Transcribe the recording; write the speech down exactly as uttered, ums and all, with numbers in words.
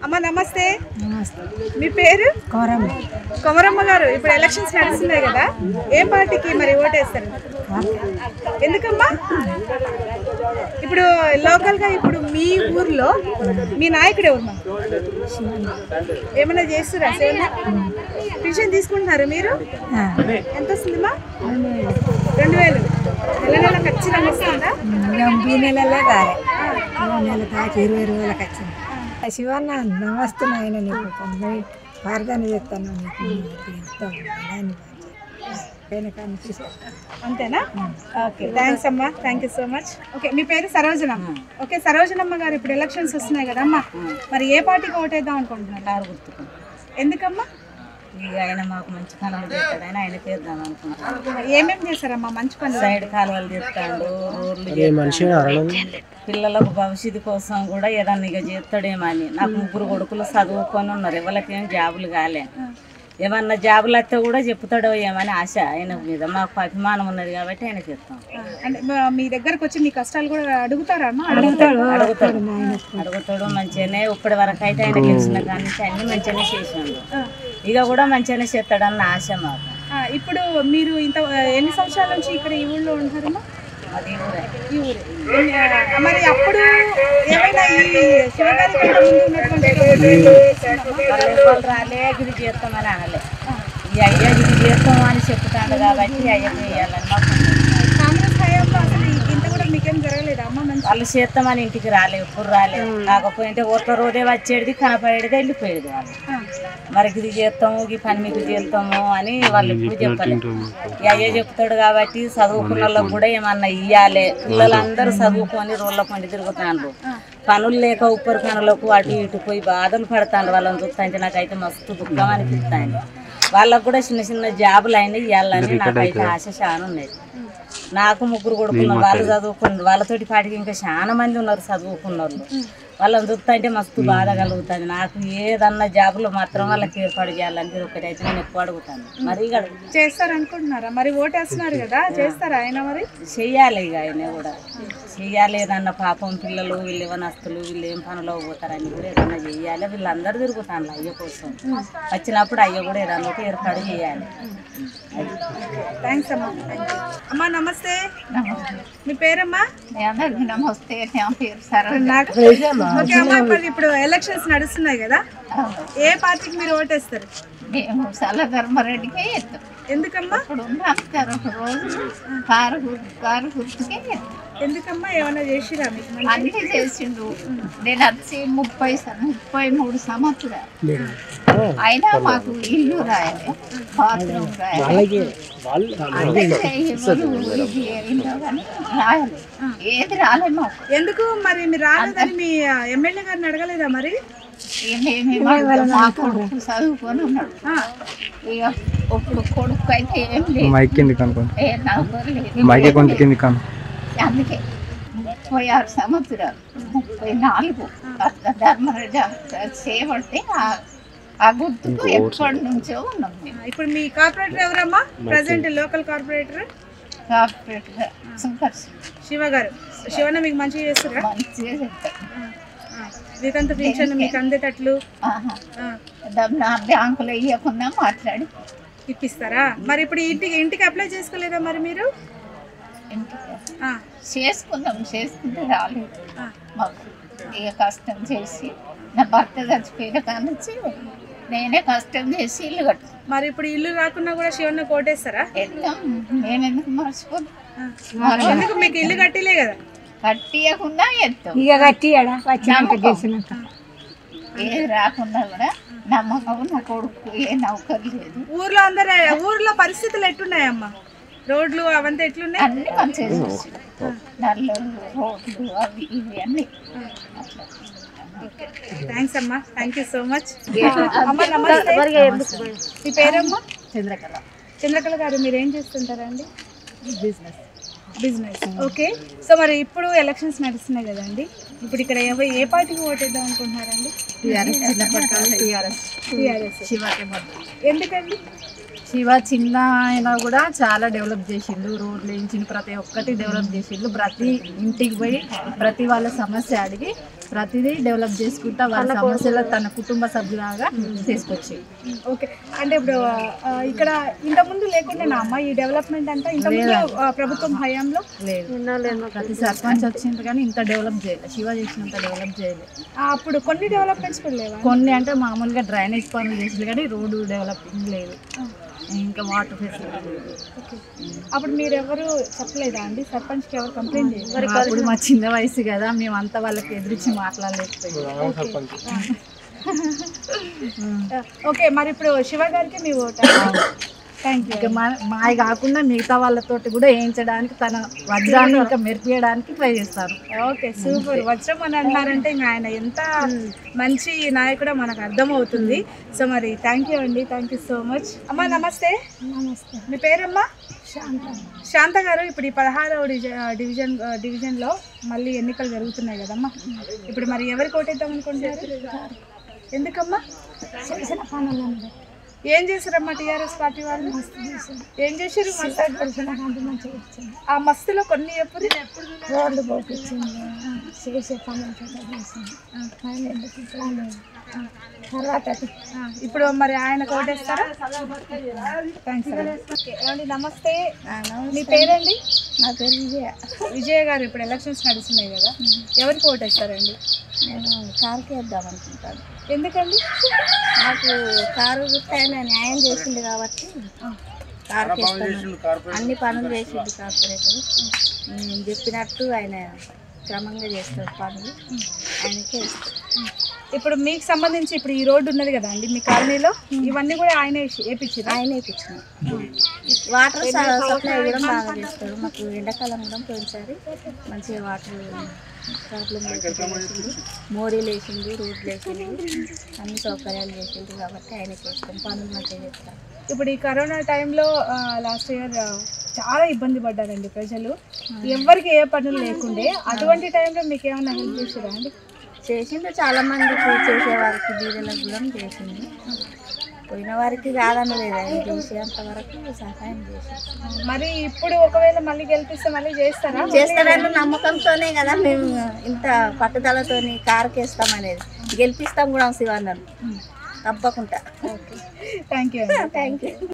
అమ్మ నమస్తే. నమస్తే. మీ పేరు? కొమరమ్మ. కొమరమ్మ గారు, ఇప్పుడు ఎలక్షన్స్ నడుస్తున్నాయి కదా, ఏ పార్టీకి మరి ఓటేస్తారు? ఎందుకమ్మా? ఇప్పుడు లోకల్గా ఇప్పుడు మీ ఊర్లో మీ నాయకుడు ఎవరు? ఏమైనా చేస్తురా? పెన్షన్ తీసుకుంటున్నారు మీరు? ఎంత వస్తుందమ్మా? రెండు వేలు నెల నెల ఖచ్చితంగా వస్తుందా? ఈ నెలలో కాలే, నెల తాకి ఇరవై రోజులకు వచ్చింది. శివన్న నమస్తే ఆయన నీకు పోయి ప్రార్థన చేస్తాను నీకు అంతేనా? ఓకే, థ్యాంక్స్ అమ్మా, thank you so much. Okay, మీ పేరు సరోజనమ్మ. ఓకే సరోజనమ్మ గారు, ఇప్పుడు ఎలక్షన్స్ వస్తున్నాయి కదమ్మా, మరి ఏ పార్టీకి ఓటేద్దాం అనుకుంటున్నారు? కారు గుర్తుకు. ఎందుకమ్మా? ఇక ఆయన మాకు మంచి పనులు చేస్తాడు, ఆయన ఆయన చేద్దాం అనుకుంటున్నాను. ఏమేమి చేశారమ్మా మంచి పనులు? సైడ్ కాలువలు చేస్తాడు, రోడ్లు చేస్తాడు, పిల్లలకు భవిష్యత్తు కోసం కూడా ఏదన్నా ఇక చేస్తాడేమో అని. నాకు ముగ్గురు కొడుకులు చదువుకొని ఉన్నారు, ఎవరికేం జాబులు కాలే. ఏమన్నా జాబులు వస్తే కూడా చెప్తాడో ఏమని ఆశ ఆయన మీద, మాకు అభిమానం ఉన్నది కాబట్టి ఆయన చెప్తాం. అంటే మీ దగ్గరకు వచ్చి మీ కష్టాలు కూడా అడుగుతారా అమ్మా? అడుగుతాడు అడుగుతాడు అడుగుతాడు మంచిగానే. ఇప్పటి వరకు అయితే ఆయన గెలిచిన కానీ అన్ని మంచిగానే చేసాడు, ఇక కూడా మంచిగానే చేస్తాడన్న ఆశ మాకు. ఇప్పుడు మీరు ఇంత ఎన్ని సంవత్సరాల నుంచి ఇక్కడ ఈ ఊళ్ళో ఉంటారమ్మా? అది ఊరే. ఈ ఊరే. మరి అప్పుడు ఏమైనా ఈ శివగారి కంటే ముందు ఉన్నటువంటి వాళ్ళు రాలే గిరి చేస్తామని అనలే, ఈ అయ్యా గిరి చేస్తాము అని చెప్తాడు కాబట్టి అయ్యకు వేయాలని మాకు. కాంగ్రెస్ హయాంలో అసలు ఇంత కూడా మీకేం జరగలేదా అమ్మ? మంచి వాళ్ళు చేస్తామని ఇంటికి రాలే, ఎప్పుడు రాలే. కాకపోతే ఒక్క రోజే వచ్చేది, కనపడేది, వెళ్ళిపోయేది వాళ్ళు. మరి ఇది చేస్తాము, ఈ పని మీకు చేస్తాము అని వాళ్ళు ఎప్పుడు చెప్పలేదు. ఈ అయ్యే చెప్తాడు కాబట్టి చదువుకున్న వాళ్ళకు కూడా ఏమన్నా ఇయ్యాలి. పిల్లలందరూ చదువుకొని రోడ్ల పండి తిరుగుతాండ్రు, పనులు లేక ఉప్పరి పనులకు అటు ఇటు పోయి బాధలు పడతాండ్రు. వాళ్ళని చూస్తుంటే నాకైతే మస్తు దుఃఖం అనిపిస్తాను. వాళ్ళకు కూడా చిన్న చిన్న జాబులు అయినాయి ఇవ్వాలని నాకైతే ఆశ చాలా ఉన్నాయి. నాకు ముగ్గురు కొడుకున్నారు, వాళ్ళు చదువుకున్నారు, వాళ్ళతోటి పాటికి ఇంకా చాలా మంది ఉన్నారు చదువుకున్న వాళ్ళు. వాళ్ళని చూస్తుంటే మస్తు బాధ కలుగుతుంది నాకు. ఏదన్నా జాబులు మాత్రం వాళ్ళకి ఏర్పాటు చేయాలని ఒకటి అయితే నేను ఎక్కువ అడుగుతాను. మరి చేస్తారనుకుంటున్నారా? మరి ఓటేస్తున్నారు కదా, చేస్తారా ఆయన? మరి చెయ్యాలి, ఇక ఆయన కూడా చెయ్యాలి. ఏదన్నా పాపం పిల్లలు వీళ్ళు ఏమనస్తులు వీళ్ళు ఏం పనులు పోతారని కూడా ఏదన్నా చెయ్యాలి. వీళ్ళందరూ తిరుగుతాను అయ్య కోసం, వచ్చినప్పుడు అయ్య కూడా ఏదన్నా ఒక ఏర్పాటు చేయాలి. థ్యాంక్స్ అమ్మా. అమ్మా నమస్తే. మీ పేరమ్మా? నమస్తే. ఓకే అమ్మా, ఇప్పుడు ఇప్పుడు ఎలక్షన్స్ నడుస్తున్నాయి కదా, ఏ పార్టీకి మీరు ఓటేస్తారు? మేము సలధర్మారెడ్డికే చేస్తాం. ఎందుకమ్మా? ఇప్పుడు రోజు కారు కారు గుర్తుకే చేస్తాం. ఎందుకమ్మా? ఏమైనా చేసిరా మీకు? అన్నీ చేసిండు. నేను వచ్చి ముప్పై ముప్పై మూడు సంవత్సరాలు అయినా మాకు ఇల్లు రాయాలి, బాత్రూమ్ రాయాలి, రాయాలి, ఏది రాలే మాకు. ఎందుకు మరి మీరు రాలేదని మీ ఎమ్మెల్యే గారిని అడగలేదా? మరి మా కొడుకు చదువుకొని ఉన్నాడు, ఇక ఇప్పుడు కొడుకు అయితే ఏం లేదు, ఏ నౌకరు లేదు. అందుకే ముప్పై ఆరు సంవత్సరాలు ముప్పై నాలుగు ధర్మరెడ్డి చేయబడితే ఆ గుర్తుకు ఎప్పటి నుంచో ఉన్నాం మేము. ఇప్పుడు మీ కార్పొరేటర్ ఎవరమ్మా? Present local corporator corporator Shankar Shiva garu. Shivanna మీకు మంచిగా చేస్తారా? మంచిగా చెప్తారు. వితంత పింఛన్ మీకు అందేటట్లు బ్యాంకులో ఇవ్వకుండా మాట్లాడి ఇప్పిస్తారా? మరి ఇప్పుడు ఇంటికి ఇంటికి అప్లై చేసుకోలేదా మరి మీరు? చేసుకుందాం, చేసుకుంటే రాలేదు మాకు. ఇక కష్టం చేసి నా భర్త చచ్చిపోయిన కానిచ్చి నేనే కష్టం చేసి ఇల్లు కట్టు. మరి ఇప్పుడు ఇల్లు రాకున్నా కూడా శివన్న కోటేస్తారా? వెళ్తాం, మేమెందుకు మర్చిపోతాం? ఎందుకు? మీకు ఇల్లు కట్టిలే కదా. కట్టియకుండా వెళ్తాం, ఇక కట్టియాడా ఏది రాకుండా కూడా నమ్మకం. నా కొడుకు ఏ నౌకరు లేదు. ఊర్లో అందరూ ఊర్లో పరిస్థితులు ఎట్టున్నాయమ్మా? రోడ్లు అవంతా ఎట్లున్నాయి? అన్ని మంచిగా చేసి నల్లలు రోడ్లు అవి ఇవి అన్ని. థ్యాంక్స్ అమ్మా, థ్యాంక్ యూ సో మచ్. అమ్మ నమస్తే. మీ పేరమ్మా? చంద్రకళ. చంద్రకళ గారు, మీరు ఏం చేస్తుంటారండి? బిజినెస్. బిజినెస్. ఓకే, సో మరి ఇప్పుడు ఎలక్షన్స్ నడుస్తున్నాయి కదండి, ఇప్పుడు ఇక్కడ ఏ ఏ పార్టీకి ఓటేద్దాం అనుకుంటున్నారండి? టీఆర్ఎస్. టీఆర్ఎస్. టీఆర్ఎస్. శివకే. ఎందుకండి? శివ చిన్న అయినా కూడా చాలా డెవలప్ చేసిండు, రోడ్లు వేయించిన ప్రతి ఒక్కటి డెవలప్ చేసిండు. ప్రతి ఇంటికి పోయి ప్రతి వాళ్ళ సమస్య అడిగి ప్రతిదీ డెవలప్ చేసుకుంటా వాళ్ళ సమస్యలు తన కుటుంబ సభ్యులాగా తీసుకొచ్చి. ఓకే, అంటే ఇప్పుడు ఆ, ఇక్కడ ఇంతకుముందు లేకుండా నా అమ్మ ఈ డెవలప్మెంట్ అంతా ఇంతకుముందు ఆ, ప్రభుత్వం హయాంలో లేదు, ప్రతి సర్పంచ్ వచ్చింది కానీ ఇంత డెవలప్ చేయలేదు, శివ చేసినంత డెవలప్ చేయలేదు. ఆ, అప్పుడు కొన్ని డెవలప్మెంట్స్ కూడా లేవా? కొన్ని అంటే మామూలుగా డ్రైనేజ్ పనులు చేసింది కానీ రోడ్డు డెవలపింగ్ లేదు, ఇంకా వాటర్ ఫెసిలిటీ లేదు. అప్పుడు మీరు ఎవరు చెప్పలేదా అండి సర్పంచ్కి, ఎవరు కంప్లైంట్ చేయలేదు? అప్పుడు మా చిన్న వయసు కదా, మేమంతా వాళ్ళకి ఎదురించి మాట్లాడలేకపోయాం. ఓకే, మరి ఇప్పుడు శివ గారికి మీ ఓటు. Thank you. ఇక మా మావి కాకుండా మిగతా వాళ్ళతోటి కూడా వేయించడానికి తన వజ్రాన్ని ఇంకా మెరిపియడానికి ట్రై చేస్తారు. Okay, super. వజ్రం అని అంటున్నారంటే ఇంకా ఆయన ఎంత మంచి నాయకుడో మనకు అర్థమవుతుంది. సో మరి థ్యాంక్ యూ అండి, థ్యాంక్ యూ సో మచ్. అమ్మా నమస్తే. నమస్తే. మీ పేరమ్మా? శాంత. శాంత గారు, ఇప్పుడు ఈ పదహారవ డివిజన్ డివిజన్లో మళ్ళీ ఎన్నికలు జరుగుతున్నాయి కదమ్మా, ఇప్పుడు మరి ఎవరికి ఓటేద్దాం అనుకుంటున్నారు? ఎందుకమ్మా? చేసిన పనులు ఏం చేశారమ్మా టీఆర్ఎస్ పార్టీ వాళ్ళు? ఏం చేశారు? ఆ మస్తులో కొన్ని ఎప్పుడు రోడ్లు పోపించింది, చేసే పనులు చేసింది. తర్వాత ఇప్పుడు మరి ఆయన కోటేస్తారా? థ్యాంక్స్ అండి. నమస్తే, మీ పేరండి? నా పేరు విజయ. విజయ గారు, ఇప్పుడు ఎలక్షన్స్ నడుస్తున్నాయి కదా, ఎవరికి ఓటేస్తారండి? నేను కారుకి వేద్దాం అనుకుంటాను. ఎందుకండి? నాకు కారు గుర్తు ఆయన న్యాయం చేసింది కాబట్టి కారుకి వేస్తాను. అన్ని పనులు చేసింది కార్పొరేటర్. నేను చెప్పినట్టు ఆయన క్రమంగా చేస్తారు పనులు, ఆయనకే ఇస్తాను. ఇప్పుడు మీకు సంబంధించి ఇప్పుడు ఈ రోడ్డు ఉన్నది కదా అండి మీ కాలనీలో, ఇవన్నీ కూడా ఆయన వేయించారు? ఆయన వేయించిన వాటర్ సప్లై కూడా బాగా చేస్తారు. మాకు ఎండాకాలం కూడా పోయినసారి మంచిగా వాటర్ ప్రాబ్లం లేకుండా మోరీలు వేసింది, రోడ్లు వేసింది, అన్ని సౌకర్యాలు చేసింది కాబట్టి ఆయనకి వేస్తాం. పనులు మంచిగా చేస్తారు. ఇప్పుడు ఈ కరోనా టైంలో లాస్ట్ ఇయర్ చాలా ఇబ్బంది పడ్డారండి ప్రజలు, ఎవరికి ఏ పనులు లేకుండే. అటువంటి టైంలో మీకు ఏమైనా హెల్ప్ చేసారా అండి? చేసిండు, చాలా మందికి చేసేవారికి బీదలకు కూడా చేసింది. పోయిన వారికి కాదని లేదు, ఆయన చేసేంత వరకు సహాయం చేసి. మరి ఇప్పుడు ఒకవేళ మళ్ళీ గెలిపిస్తే మళ్ళీ చేస్తారా? చేస్తారన్న నమ్మకంతోనే కదా మేము ఇంత పట్టుదలతోని కారుకేస్తామనేది. గెలిపిస్తాం కూడా శివన్నను తప్పకుండా. Thank you. Thank you.